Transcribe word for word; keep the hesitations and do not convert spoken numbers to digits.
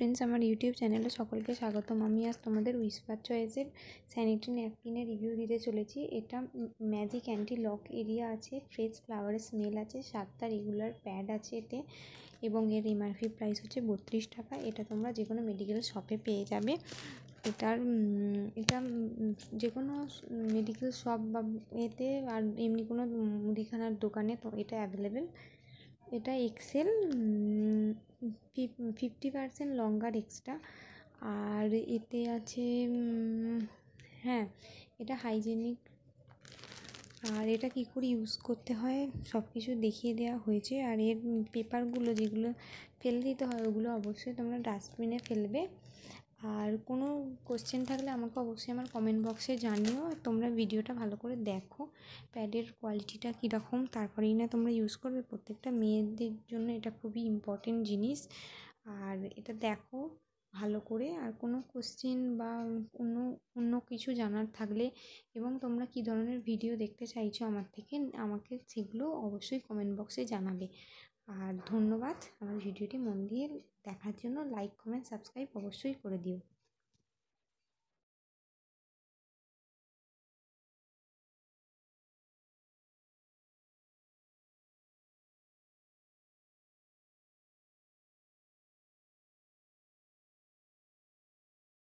Friends, আমার YouTube চ্যানেলে সকলকে স্বাগতম। আমি আজ তোমাদের উইসপার চয়েসের স্যানিটারি ন্যাপকিনের রিভিউ দিতে চলেছি। এটা ম্যাজিক অ্যান্টি লক এরিয়া আছে, ফ্রেশ ফ্লাওয়ারের স্মেল আছে, সাতটা রেগুলার প্যাড আছে এতে, এবং এর এমআরপি প্রাইস হচ্ছে বত্রিশ টাকা। এটা তোমরা যে কোনো মেডিকেল শপে পেয়ে যাবে। এটার এটা যে কোনো মেডিকেল শপ বা এতে আর এমনি কোনো মুদিখানার দোকানে তো এটা অ্যাভেলেবেল। এটা XL fifty percent longer extra, আর এতে আছে হ্যাঁ এটা হাইজেনিক, আর এটা কী করে ইউজ করতে হয় সব কিছু দেখিয়ে দেওয়া হয়েছে। আর এর পেপারগুলো যেগুলো ফেলে দিতে হয় ওগুলো অবশ্যই তোমরা ডাস্টবিনে ফেলবে। আর কোনো কোশ্চেন থাকলে আমাকে অবশ্যই আমার কমেন্ট বক্সে জানিও। আর তোমরা ভিডিওটা ভালো করে দেখো, প্যাডের কোয়ালিটিটা কীরকম, তারপরেই না তোমরা ইউজ করবে। প্রত্যেকটা মেয়েদের জন্য এটা খুবই ইম্পর্টেন্ট জিনিস। আর এটা দেখো ভালো করে। আর কোনো কোশ্চেন বা অন্য অন্য কিছু জানার থাকলে এবং তোমরা কী ধরনের ভিডিও দেখতে চাইছো আমার থেকে, আমাকে সেগুলো অবশ্যই কমেন্ট বক্সে জানাবে। আর ধন্যবাদ আমার ভিডিওটি মন দিয়ে দেখার জন্য। লাইক, কমেন্ট, সাবস্ক্রাইব অবশ্যই করে দিও।